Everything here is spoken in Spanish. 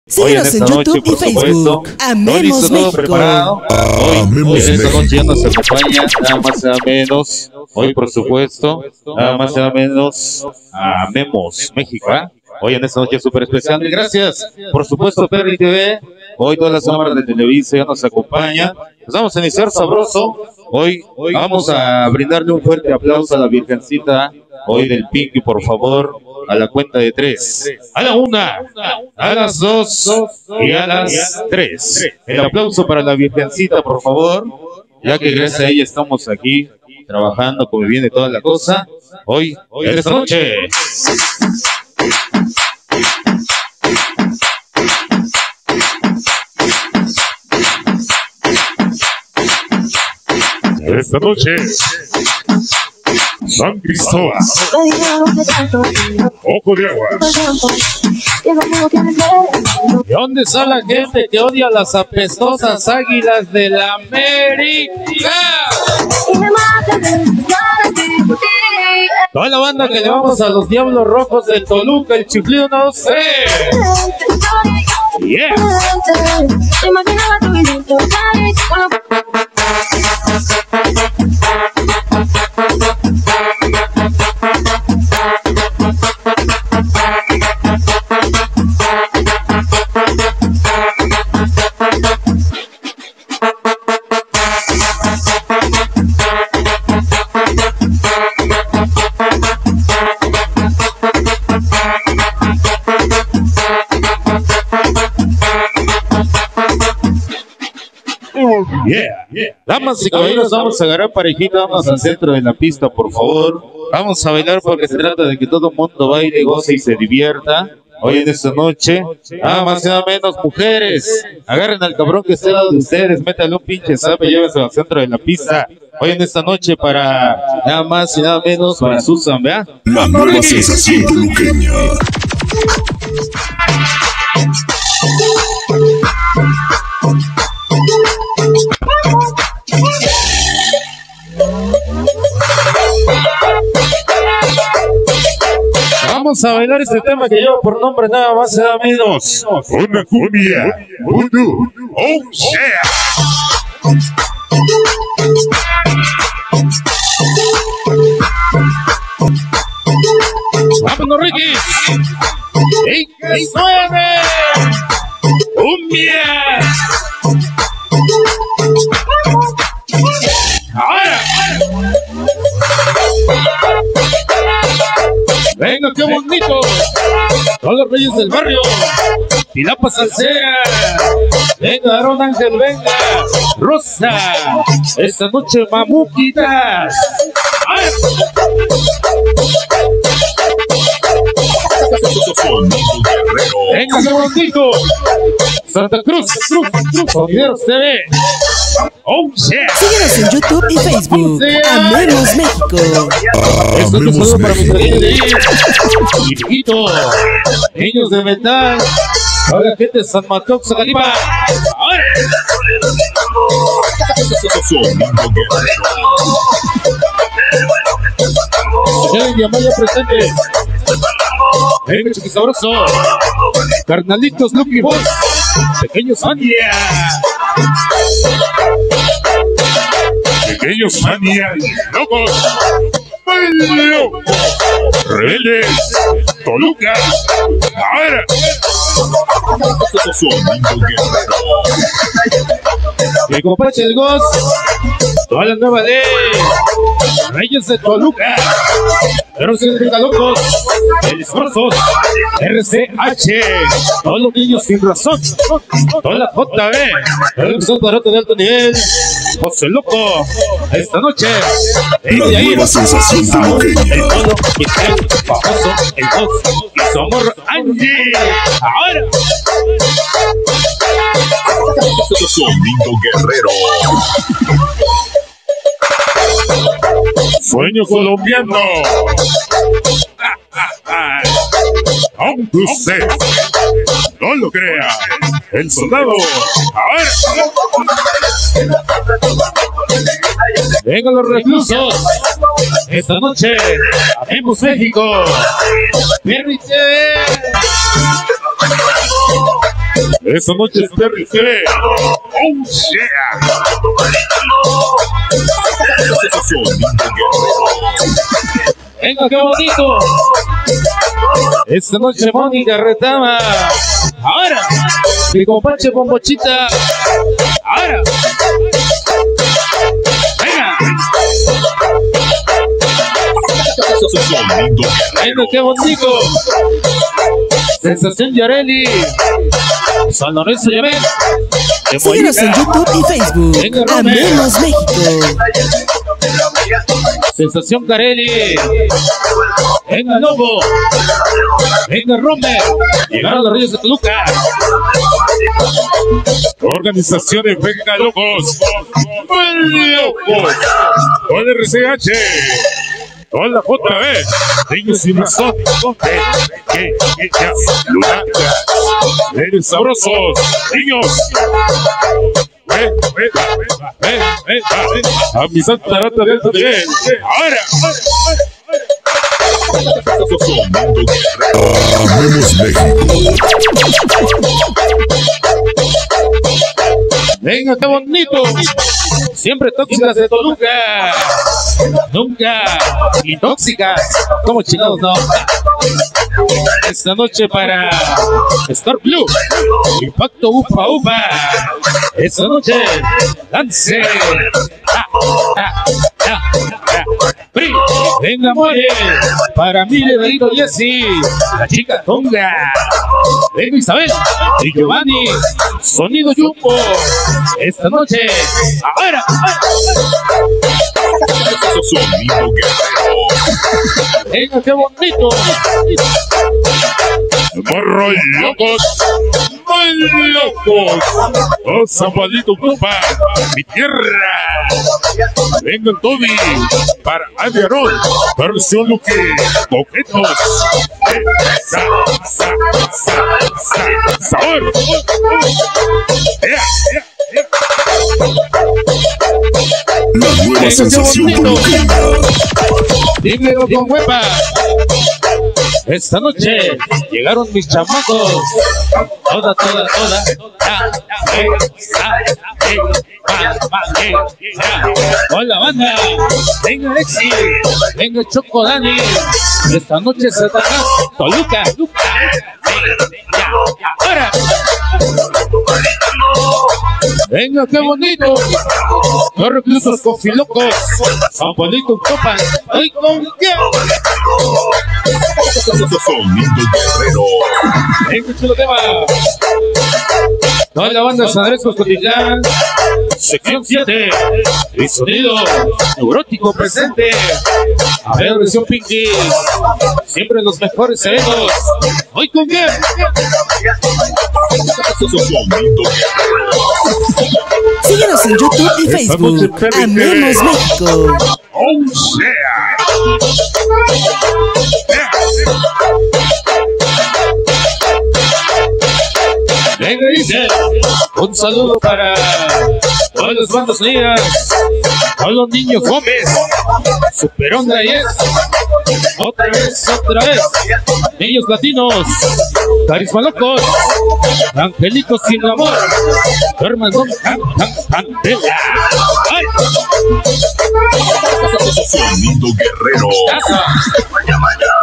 Síguenos en YouTube y Facebook. Amemos México. Preparado. Hoy en esta noche ya nos acompaña nada más y nada menos. Hoy, por supuesto, nada más y nada menos. Amemos México. Hoy en esta noche súper especial. Y gracias, por supuesto, Perry TV. Hoy todas las cámaras de Televisa ya nos acompañan. Nos vamos a iniciar sabroso. Hoy vamos a brindarle un fuerte aplauso a la Virgencita. Hoy del Pinky, por favor. A la cuenta de 3, a la 1, a las 2 y a las 3. El aplauso para la Virgencita, por favor, ya que gracias a ella estamos aquí trabajando, conviviendo y toda la cosa. Hoy en esta noche. Esta noche, San Cristóbal, Ojo de Agua. ¿De dónde está la gente que odia las apestosas Águilas de la América? Toda la banda que le vamos a los Diablos Rojos de Toluca, el chiflido no sé. Yeah. Damas y caballeros, vamos a agarrar parejita, vamos al centro de la pista, por favor. Vamos a bailar porque se trata de que todo el mundo baile, goce y se divierta. Hoy en esta noche, nada más y nada menos, mujeres, agarren al cabrón que esté al lado de ustedes, métanle un pinche zape, llévense al centro de la pista. Hoy en esta noche para nada más y nada menos para Susan, ¿verdad? La nueva sensación toluqueña. Vamos a bailar este tema que lleva por nombre nada más y nada menos. Una cumbia, vudú, oh yeah. ¡Vámonos, Ricky! ¡Y que suene! ¡Cumbia! ¡Ahora! ¡Venga, qué bonito! Todos los reyes del barrio. Pilapa Salsera. Venga, Aaron Ángel, venga. Rosa. Esta noche, mamuquitas. Venga, qué bonito. Santa Cruz. Sonideros TV. Oh, yeah. Síguenos en YouTube y Facebook. Amemos México. Esto es un saludo para mis queridos y chiquito, niños de metal, toda la gente de San Mateo, Zacalipa. Señor Indiamaya presente. Venga, chiquisabroso. Carnalitos Lucky Boys. Pequeños Mania. Pequeños Mania. Locos. Rebeldes. Toluca. Ahora. Que comparche el Ghost. Toda la nueva ley. Reyes de Toluca. Pero se venga locos. El esfuerzos. RCH. Todos los niños sin razón. Toda la JB. El son barato de alto nivel. José Loco. Esta noche. La nueva sensación toluqueña. El Polo, el famoso, el Ghost. Y su amor Angie. Ahora. Sonido Guerrero. Sueño colombiano. Aunque usted no lo crea, el soldado. Ahora. Vengan los reclusos. Esta noche, Amemos México. Perry TV. Esta noche es terrible. Oh, yeah. Venga, qué bonito. Esta noche Mónica retama. Ahora, mi compadre Bombochita. Ahora. Venga. Venga, qué bonito. Sensación Yareli. San Lorenzo Yemen. Síguenos en YouTube y Facebook. Venga, Romer. Amemos México. Sensación Carelli. Venga, Lobo. Venga, Romer. Llegaron los Reyes de Toluca. Organizaciones Venga Locos. Locos. Con RCH. Con la JB. Niños sin razón. Lunaca. Eres sabrosos. Niños. Ven. A mi santa rata de él. Ahora. Amemos México. Venga, qué bonito. Siempre tóxicas de Toluca. Nunca ni tóxicas. Como chingados, no. Esta noche para Star Blue. Impacto Upa Upa. Esta noche Lance. Pri. Venga, muere. Para mí, Leverito Jessy. La chica Tonga. Venga, Isabel. Y Giovanni. Sonido Jumbo. Esta noche. Ahora. Sonido Guerrero. Venga, qué bonito. Morro locos. Muy locos. Oh, San Juanito Copa. Mi tierra. Venga, Toby. Para Aviarón. Versión Luque. Coquetos. Sabor. La nueva sensación toluqueña. Dímelo con huepa. Esta noche llegaron mis chamacos. Toda. Hola, banda. Venga, Alexi. Venga, Choco Dani. Esta noche se ataca Toluca. Ahora. Venga, qué bonito. Los reclusos confilocos. San Juanito Copa. ¡Ay, con qué! Sonido Guerrero. Venga, chulo tema. Toda la banda San Andrés Cotitlán. Sección 7. Y sonido neurótico presente. A ver, versión Pinky. Siempre los mejores eventos. ¡Ay, con qué! Sonido Guerrero. Síguenos en YouTube y Facebook. Amemos México. ¡Oh, yeah! Venga, dice, un saludo para todas las bandas unidas, todos los niños Gómez, Super Onda 10, otra vez, niños latinos, Carisma Locos, Angelitos sin amor, Hermano Candela. ¡Ay! Sonido Guerrero. ¡Casa!